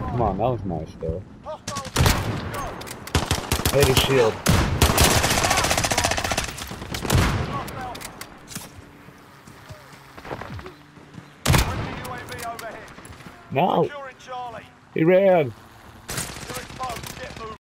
Come on, that was nice though. Hit his shield. No! He ran!